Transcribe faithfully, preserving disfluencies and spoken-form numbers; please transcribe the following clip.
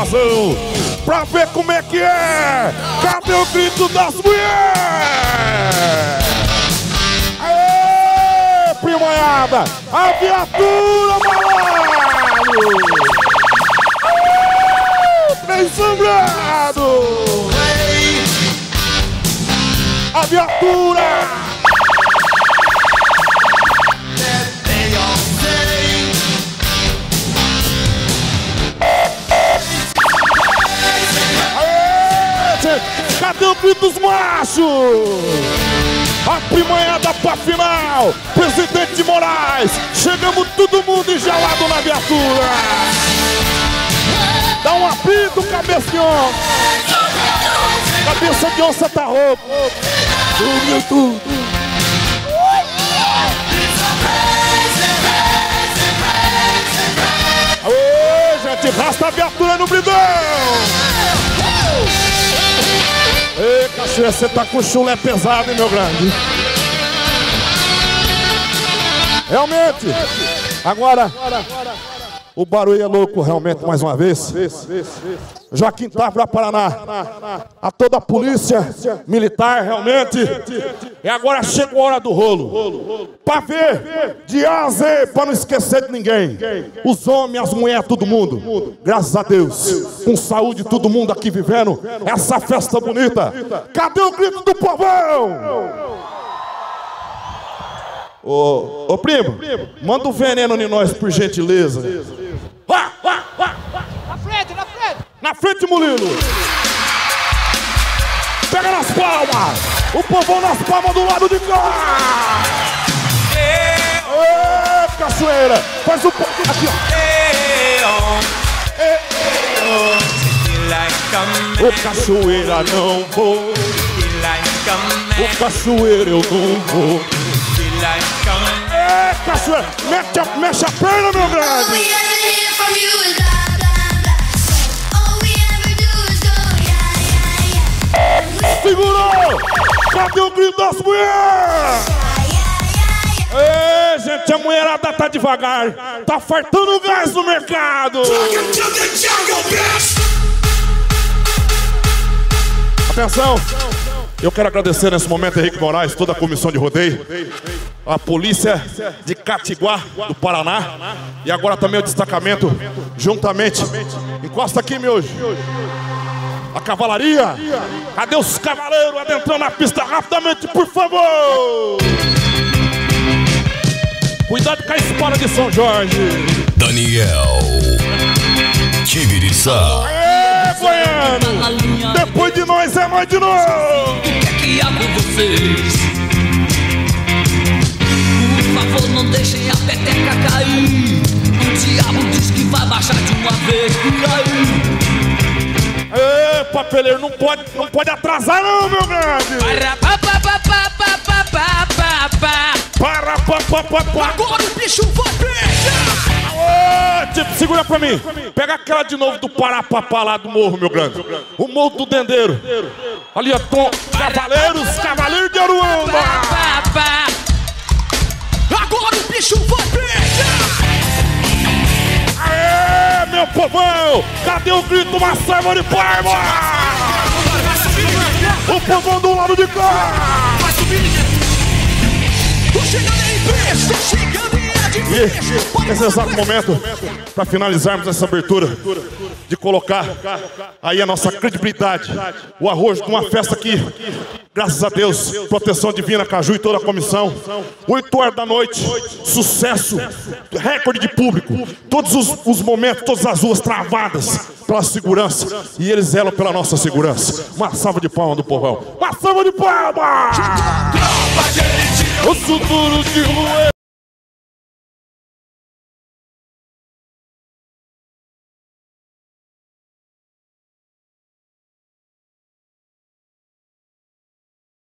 invasão. Pra ver como é que é. Cadê o grito das mulheres? Aê, primanhada. A viatura, malandro. Trem sangrado. A viatura. Cadê o grito dos machos? A primanhada pra final. Presidente Moraes. Chegamos todo mundo engelado na viatura. Dá um apito, cabeça de onça. Cabeça de onça tá rouco. Sumiu tudo. Aê, gente, rasta a viatura no bridão. Ei, Cachoeira, você tá com o chulé pesado, hein, meu grande? Realmente, agora, o barulho é louco, realmente, mais uma vez. Joaquim Távora, Paraná. A toda a polícia militar, realmente. E agora chegou a hora do rolo. Pra ver, de A a Z, pra não esquecer de ninguém. Os homens, as mulheres, todo mundo. Graças a Deus. Com saúde, todo mundo aqui vivendo essa festa bonita. Cadê o grito do povão? Ô, ô primo, manda o veneno em nós, por gentileza. Vá, vá, vá, vá. Na frente, na frente. Na frente, Murilo. Pega nas palmas. O povão nas palmas do lado de cá. Ê, Cachoeira. Faz o... Aqui, ó. O Cachoeira não vou. O Cachoeira eu não vou. É, Cachoeira, mexe a, mexe a perna, meu grande. Segurou! Cadê o grito das mulheres? Ei, gente, a mulherada tá devagar. Tá fartando gás no mercado. Atenção! Eu quero agradecer nesse momento Henrique Moraes, toda a comissão de rodeio, a polícia de Catiguá, do Paraná, e agora também o destacamento, juntamente. Encosta aqui, meu hoje. A cavalaria. Cadê os cavaleiros adentrando na pista rapidamente, por favor? Cuidado com a espada de São Jorge. Daniel Tibiriçá. Goiano, depois de nós é mais de nós. O que é que há com vocês? Por favor, não deixem a peteca cair. O diabo diz que vai baixar de uma vez por aí. Ê, papeleiro, não pode, não pode atrasar não, meu grande. Para pa pa pa pa pa pa pa pa pa. Para pa pa pa pa. Agora o bicho vai pegar. Ô, tipo, segura pra mim. Pega aquela de novo do Parapapá lá do morro, meu grande. O morro do Dendeiro. Ali, ó, Tom. Cavaleiros, Cavaleiros de Aruanda. Agora o bicho vai pegar. Aê, meu povão. Cadê o grito, uma salva de palmas? O povão do lado de cá. Vai subir. Tô chegando aí, bicho. Tô chegando aí. E nesse exato momento, para finalizarmos essa abertura, de colocar aí a nossa credibilidade, o arrojo de uma festa aqui, graças a Deus, proteção divina, Caju e toda a comissão, oito horas da noite, sucesso, recorde de público, todos os, os momentos, todas as ruas travadas pela segurança, e eles zelam pela nossa segurança. Uma salva de palmas do povão, uma salva de palmas! O futuro de rua.